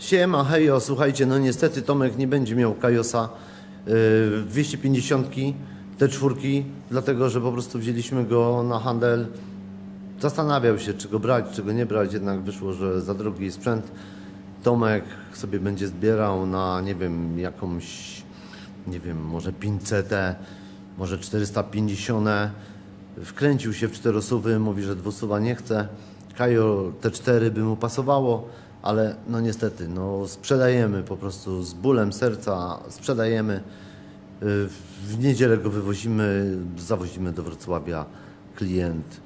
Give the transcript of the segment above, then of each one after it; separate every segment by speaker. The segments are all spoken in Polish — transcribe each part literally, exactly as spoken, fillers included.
Speaker 1: Siema, hejo, słuchajcie, no niestety Tomek nie będzie miał Kajosa yy, dwieście pięćdziesiąt, te czwórki, dlatego że po prostu wzięliśmy go na handel. Zastanawiał się, czy go brać, czy go nie brać, jednak wyszło, że za drogi sprzęt. Tomek sobie będzie zbierał na, nie wiem, jakąś, nie wiem, może pięćset, może czterysta pięćdziesiąt. Wkręcił się w czterosuwy, mówi, że dwusuwa nie chce. Kajo T cztery by mu pasowało, ale no niestety, no sprzedajemy po prostu z bólem serca, sprzedajemy. W niedzielę go wywozimy, zawozimy do Wrocławia. Klient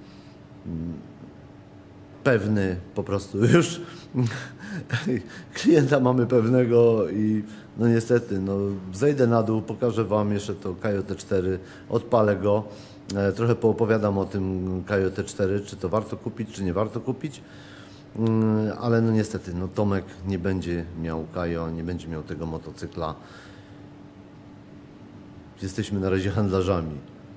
Speaker 1: pewny po prostu już klienta mamy pewnego i no niestety, no zejdę na dół, pokażę Wam jeszcze to Kajo T cztery, odpalę go, trochę poopowiadam o tym Kajo T cztery, czy to warto kupić, czy nie warto kupić, ale no niestety, no Tomek nie będzie miał Kajo, nie będzie miał tego motocykla. Jesteśmy na razie handlarzami.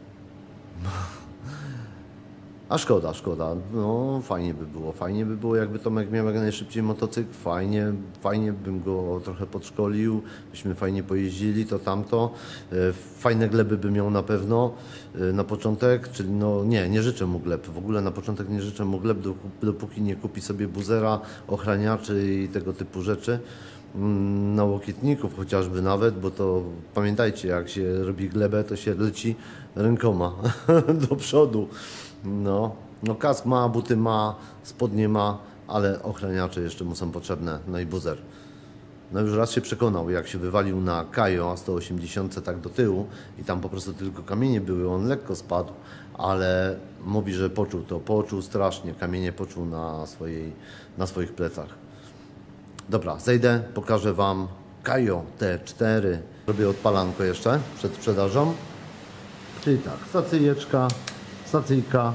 Speaker 1: A szkoda, szkoda. No fajnie by było, fajnie by było, jakby Tomek miał jak najszybciej motocykl, fajnie, fajnie bym go trochę podszkolił, byśmy fajnie pojeździli, to tamto. Fajne gleby by miał na pewno na początek, czyli no nie, nie życzę mu gleb, w ogóle na początek nie życzę mu gleb, dopóki nie kupi sobie buzera, ochraniaczy i tego typu rzeczy. Na łokietników chociażby nawet, bo to pamiętajcie, jak się robi glebę, to się leci rękoma do przodu. No, no kask ma, buty ma, spodnie ma, ale ochraniacze jeszcze mu są potrzebne, no i buzer. No już raz się przekonał, jak się wywalił na Kajo sto osiemdziesiąt tak do tyłu i tam po prostu tylko kamienie były, on lekko spadł, ale mówi, że poczuł to, poczuł strasznie, kamienie poczuł na, swojej, na swoich plecach. Dobra, zejdę, pokażę Wam Kajo T cztery. Robię odpalanko jeszcze przed sprzedażą. Czyli tak, stacyjeczka, stacyjka,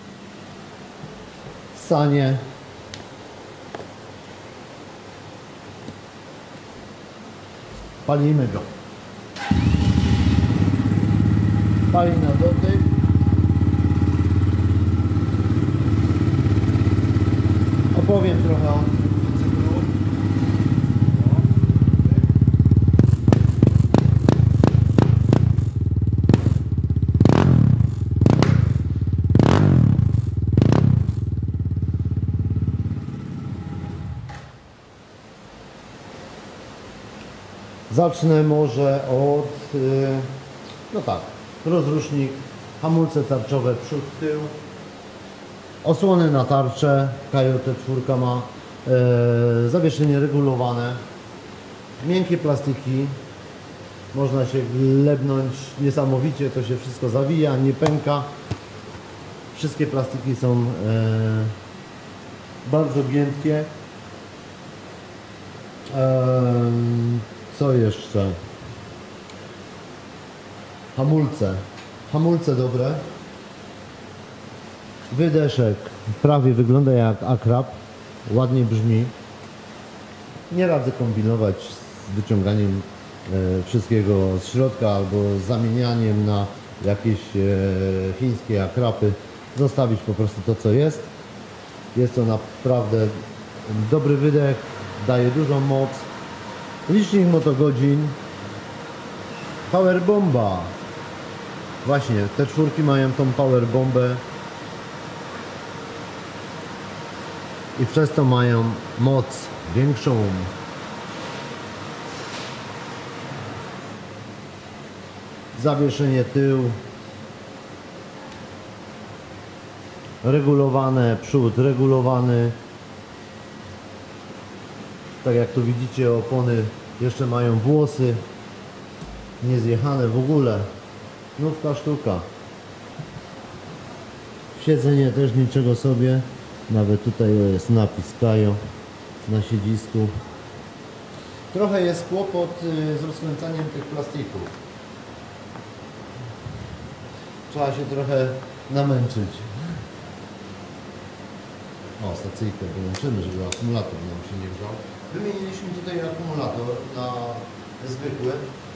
Speaker 1: sanie. Palimy go. Pali na dotyk. Opowiem trochę o cyklu. Zacznę może od, no tak, rozrusznik, hamulce tarczowe przód, tył, osłony na tarczę, Kajo T cztery ma, e, zawieszenie regulowane, miękkie plastiki, można się glebnąć niesamowicie, to się wszystko zawija, nie pęka, wszystkie plastiki są e, bardzo giętkie. E, Co jeszcze? Hamulce. Hamulce dobre. Wydeszek prawie wygląda jak akrab. Ładnie brzmi. Nie radzę kombinować z wyciąganiem e, wszystkiego z środka albo zamienianiem na jakieś e, chińskie akrapy. Zostawić po prostu to, co jest. Jest to naprawdę dobry wydech. Daje dużą moc. Licznik motogodzin, power bomba. Właśnie, te czwórki mają tą power bombę i przez to mają moc większą. Zawieszenie tył, regulowane, przód regulowany. Tak jak tu widzicie, opony jeszcze mają włosy, nie zjechane w ogóle. Nówka sztuka. Siedzenie też niczego sobie. Nawet tutaj jest napis Kajo na siedzisku. Trochę jest kłopot z rozkręcaniem tych plastików. Trzeba się trochę namęczyć. O, stacyjkę wyłączymy, żeby akumulator nam się nie grzał. Wymieniliśmy tutaj akumulator na zwykły,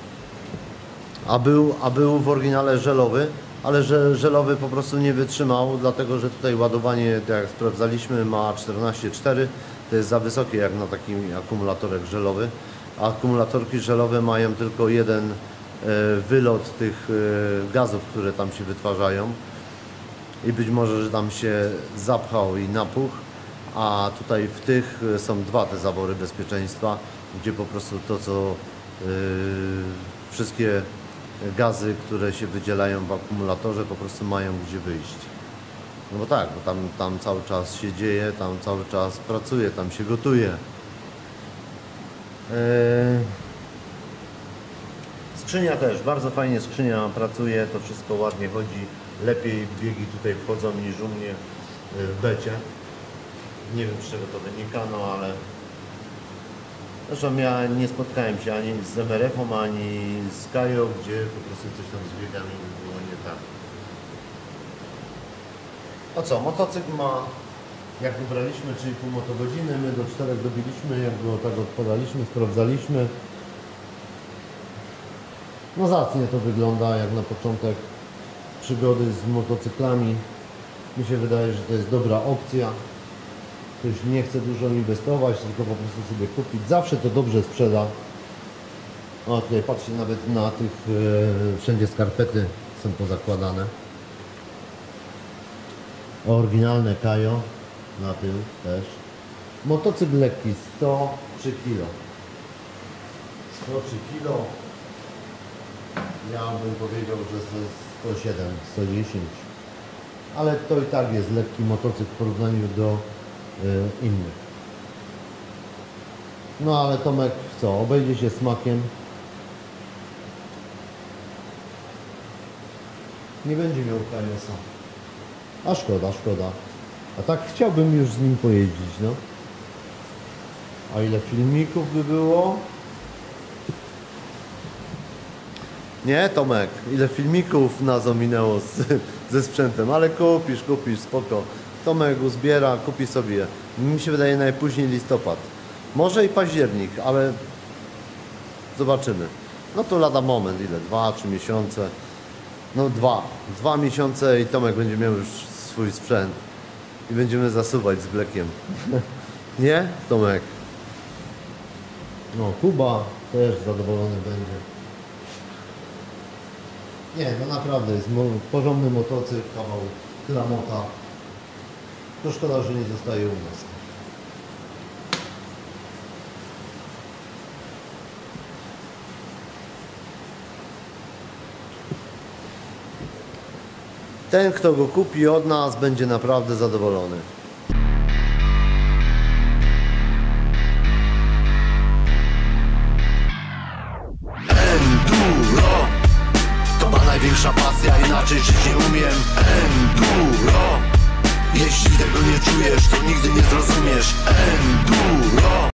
Speaker 1: a był, a był w oryginale żelowy, ale że żelowy po prostu nie wytrzymał, dlatego że tutaj ładowanie, tak jak sprawdzaliśmy, ma czternaście przecinek cztery, to jest za wysokie jak na taki akumulatorek żelowy. A akumulatorki żelowe mają tylko jeden wylot tych gazów, które tam się wytwarzają i być może, że tam się zapchał i napuch, a tutaj w tych są dwa te zawory bezpieczeństwa, gdzie po prostu to, co yy, wszystkie gazy, które się wydzielają w akumulatorze, po prostu mają gdzie wyjść. No bo tak, bo tam, tam cały czas się dzieje, tam cały czas pracuje, tam się gotuje. Yy... Skrzynia też, bardzo fajnie skrzynia pracuje, to wszystko ładnie chodzi, lepiej biegi tutaj wchodzą niż u mnie w becie. Nie wiem, z czego to wynika, no ale zresztą ja nie spotkałem się ani z M R F-em, ani z Kajo, gdzie po prostu coś tam z biegami było nie tak. No co, motocykl ma, jak wybraliśmy, czyli pół motogodziny, my do czterech dobiliśmy, jak go tak odpadaliśmy, sprawdzaliśmy. No zacnie to wygląda jak na początek przygody z motocyklami. Mi się wydaje, że to jest dobra opcja. Ktoś nie chce dużo inwestować, tylko po prostu sobie kupić. Zawsze to dobrze sprzeda. O, tutaj patrzcie, nawet na tych e, wszędzie skarpety są pozakładane. Oryginalne Kajo na tył też. Motocykl lekki, sto trzy kilo. sto trzy kilo. Ja bym powiedział, że to jest sto siedem, sto dziesięć. Ale to i tak jest lekki motocykl w porównaniu do y, innych. No ale Tomek co? Obejdzie się smakiem. Nie będzie miał Kajosa. A szkoda, szkoda. A tak chciałbym już z nim pojeździć, no. A ile filmików by było? Nie, Tomek, ile filmików nas ominęło z, ze sprzętem, ale kupisz, kupisz, spoko. Tomek uzbiera, kupi sobie. Mi się wydaje najpóźniej listopad. Może i październik, ale zobaczymy. No to lada moment, ile? Dwa, trzy miesiące. No dwa. Dwa miesiące i Tomek będzie miał już swój sprzęt. I będziemy zasuwać z Blackiem. Nie, Tomek? No, Kuba też zadowolony będzie. Nie, no naprawdę jest porządny motocykl, kawał klamota. To szkoda, że nie zostaje u nas. Ten, kto go kupi od nas, będzie naprawdę zadowolony.
Speaker 2: Enduro to ma największa pasja, inaczej żyć nie umiem. Enduro, jeśli tego nie czujesz, to nigdy nie zrozumiesz. Enduro.